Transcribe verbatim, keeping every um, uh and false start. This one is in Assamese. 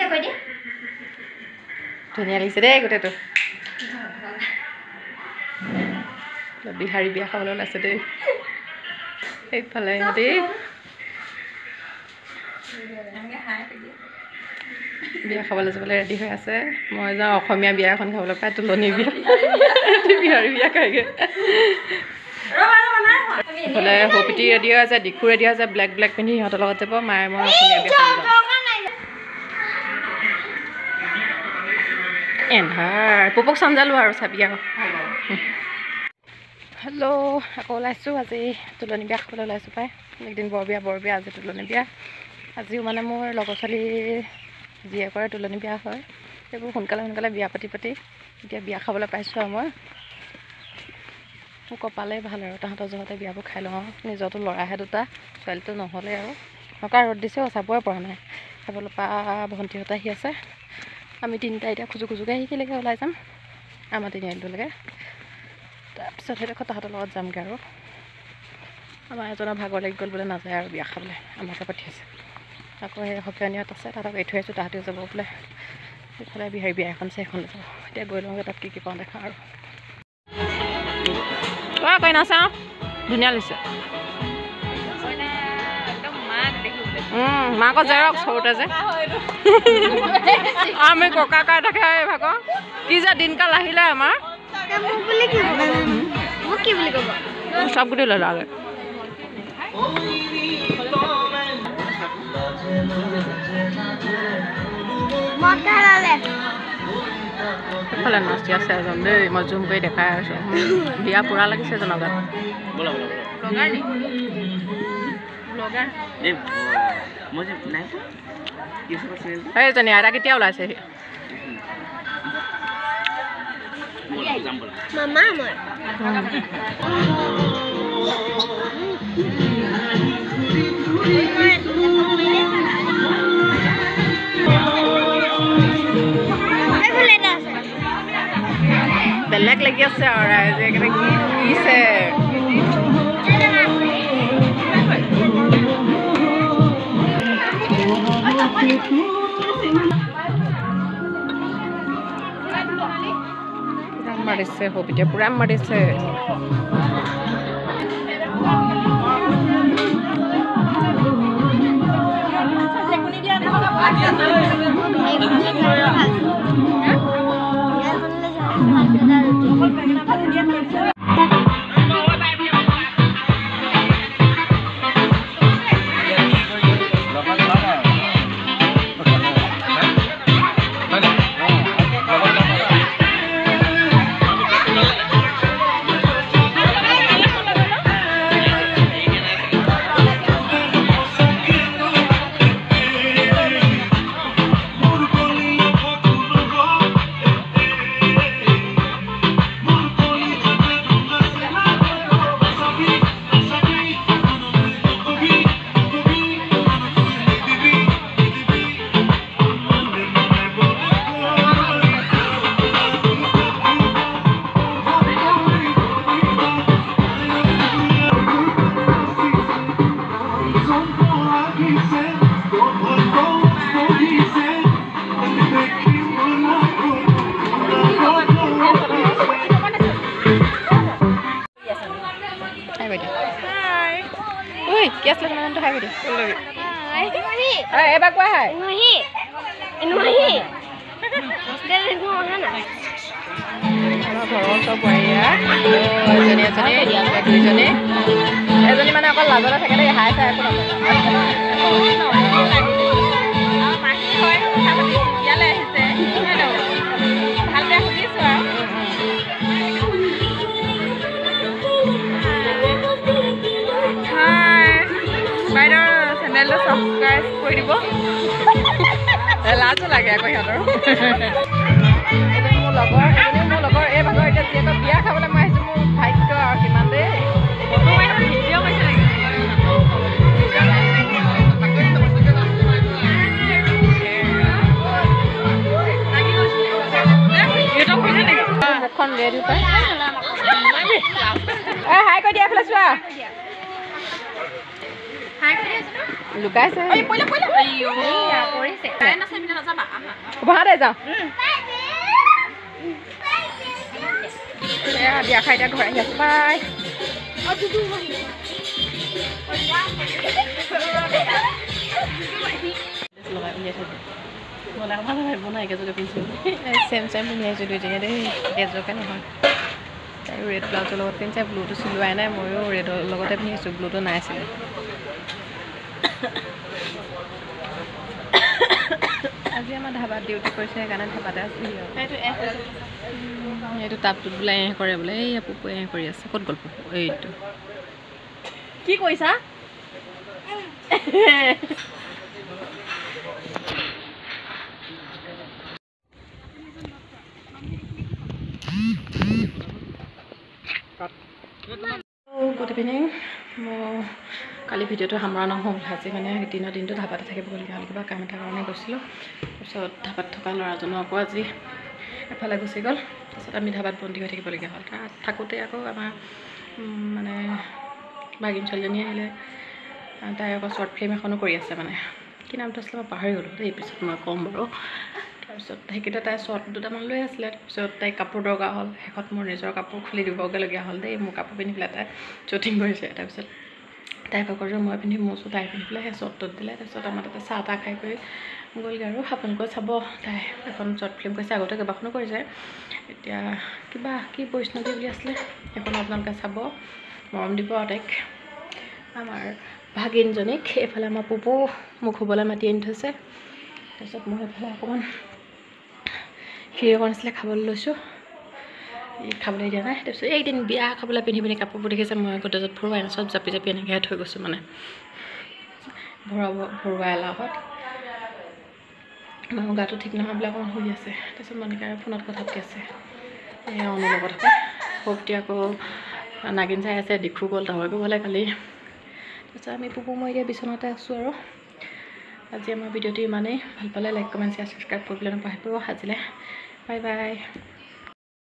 ধুনীয়া লাগিছে দেই গোটেইটো বিহাৰী বিয়া খাবলৈ ওলাইছে দেই এইফালে সিহঁতি বিয়া খাবলৈ যাবলৈ ৰেডি হৈ আছে মই যাওঁ অসমীয়া বিয়া এখন খাবলৈ পাই তুলনি বিয়া বিহাৰী বিয়া খাইগৈ এইফালে সৌপিটি ৰেডি হৈ আছে দিখু ৰেডি হৈ আছে ব্লেক ব্লেক পিন্ধি সিহঁতৰ লগত যাব মায়ে মই অসমীয়া বিয়া খাবলৈ যাওঁ এন্ধাৰ পপক চঞ্জালো আৰু চাবি আকৌ হেল্ল' আকৌ ওলাইছোঁ আজি তুলনি বিয়া খাবলৈ ওলাইছোঁ পাই একদিন বৰ বিয়া বৰ বিয়া আজি তুলনি বিয়া আজিও মানে মোৰ লগৰ ছোৱালী জীয়েকৰে তুলনি বিয়া হয় সেইবোৰ সোনকালে সোনকালে বিয়া পাতি পাতি এতিয়া বিয়া খাবলৈ পাইছোঁ আৰু মই মোৰ কপালেই ভাল আৰু তাহাঁতৰ জহতে বিয়াবোৰ খাই লওঁ নিজৰতো ল'ৰাহে দুটা ছোৱালীটো নহ'লে আৰু নকা ৰ'দ দিছেও চাবই পৰা নাই সেইফালৰ পৰা ভণ্টিহঁত আহি আছে আমি তিনিটা এতিয়া খোজো খোজোকৈ আহিলেকে ওলাই যাম আমাৰ তিনিআলিটোলৈকে তাৰপিছত সেইডোখৰ তাহাঁতৰ লগত যামগৈ আৰু আমাৰ এজনৰ ভাগৰ লাগি গ'ল বোলে নাযায় আৰু বিয়া খাবলৈ আমাকে পঠিয়াইছে আকৌ সেই সকিয়নীহঁত আছে তাহাঁতক এৰি থৈ আহিছোঁ তাহাঁতেও যাব বোলে সেইফালে বিহাৰী বিয়া এখন আছে সেইখনলৈ যাব এতিয়া গৈ লওঁগৈ তাত কি কি পাওঁ দেখা আৰু অঁ কৈ নাচাওঁ ধুনীয়া লাগিছে মাকৰ জেৰক্স সৰুতে যে আমি ককা কা থাকে ভাগৰ কি যে দিনকাল আহিলে আমাৰ চব গুটি ল'লা আগে সেইফালে নাচি আছে এজন দেই মই জুম কৰি দেখাই আছোঁ বিয়া পুৰা লাগিছে এজনৰ গাত সেইজনী আইতা কেতিয়া ওলাইছে বেলেগ লাগি আছে আৰু ৰাইজে কি দিছে পুৰা মাৰিছে সৌপিটিয়ে পুৰা মাৰিছে Guess like I'm going to Hi. Hi, Eba, go ahead. No, he. No, he. There is no one. I'm going to go here. Oh, is it any? Is it any? Is any man called Lazarus? I can't hide. I channel subscribe কৰি দিব লাজ লাগে আকৌ হিহঁতৰ মোৰ লগৰ মোৰ লগৰ এই ভাগৰ এতিয়া যিহেতু বিয়া খাবলৈ মই আহিছোঁ মোৰ ভাগ্য আৰু কিমান দেই ভিডিঅ' কৈছে মুখখন ৰেডি পাই হাই কৈ দিয়া এইফালে চোৱা হাই কৰি আছো লুকাইছে ভাড়া যাওঁ বিয়া খাই এতিয়া ঘৰ আহি আছো বাই চেম চেম পিন্ধি আহিছোঁ দুইজনীয়ে দেই এজকে নহয় তাই ৰেড ব্লাউজৰ লগত পিন্ধিছে ব্লুটো চিলোৱাই নাই ময়ো ৰেডৰ লগতে পিন্ধি আহিছোঁ ব্লুটো নাই আছিলে আজি আমাৰ ধাবাত ডিউটি কৰিছে সেইকাৰণে ধাবাতে আছোঁ এইটো টাপটোত বোলে এহ কৰে বোলে এই পুপু এহ কৰি আছে ক'ত গ'ল পুপু এইটো কি কৰিছা গুড ইভিনিং মই কালি ভিডিঅ'টো সামৰা নহ'ল আজি মানে দিনৰ দিনটো ধাবাতে থাকিবলগীয়া হ'ল কিবা কাম এটাৰ কাৰণে গৈছিলোঁ তাৰপিছত ধাবাত থকা ল'ৰাজনো আকৌ আজি এফালে গুচি গ'ল তাৰপিছত আমি ধাবাত বন্দী হৈ থাকিবলগীয়া হ'ল তাত থাকোঁতে আকৌ আমাৰ মানে ভাগিন ছোৱালীজনী আহিলে তাই আকৌ শ্বৰ্ট ফিল্ম এখনো কৰি আছে মানে কি নামটো আছিলে মই পাহৰি গ'লোঁ দেই পিছত মই ক'ম বাৰু তাৰপিছত সেইকেইটা তাই শ্বৰ্ট দুটামান লৈ আছিলে তাৰপিছত তাইক কাপোৰ দৰকাৰ হ'ল শেষত মোৰ নিজৰ কাপোৰ খুলি দিবগৈলগীয়া হ'ল দেই মোৰ কাপোৰ পিন্ধি পেলাই তাই শ্বুটিং কৰিছে তাৰপিছত তাই কাপোৰযোৰ মই পিন্ধি মোৰ ওচৰত তাই পিন্ধি পেলাই সেই শ্বৰ্টটোত দিলে তাৰপিছত আমাৰ তাতে চাহ তাহ খাই কৰি গ'লগৈ আৰু আপোনালোকে চাব তাই এখন শ্বৰ্ট ফিল্ম কৰিছে আগতে কেইবাখনো কৰিছে এতিয়া কিবা কি বৈষ্ণৱী বুলি আছিলে সেইখন আপোনালোকে চাব মৰম দিব তাইক আমাৰ ভাগিনজনীক এইফালে আমাৰ পুপু মোক শুবলৈ মাতি আনি থৈছে তাৰপিছত মই এইফালে অকণমান ক্ষীৰ অকণ আছিলে খাবলৈ লৈছোঁ খাবলৈ দিয়া নাই তাৰপিছত এইদিন বিয়া খাবলৈ পিন্ধি পিনি কাপোৰবোৰ দেখিছে মই গোটেজত ভৰুৱাই নাই চব জাপি জাপি এনেকৈ থৈ গৈছোঁ মানে ভৰাব ভৰুৱাই এলাহত মোৰ গাটো ঠিক নহয় বোলে অকণমান শুই আছে তাৰপিছত মনিকাই ফোনত কথা পাতি আছে এই অনুৰ লগত থাকে সৌফটি আকৌ নাগিন চাই আছে দিখু গ'ল তাহৰিব গ'লে কালি তাৰপিছত আমি পুপু মই এতিয়া বিচনাতে আছোঁ আৰু আজি আমাৰ ভিডিঅ'টো ইমানেই ভাল পালে লাইক কমেণ্ট শ্বেয়াৰ ছাবস্ক্ৰাইব কৰিবলৈ নাপাহৰিব আজিলৈ বাই বাই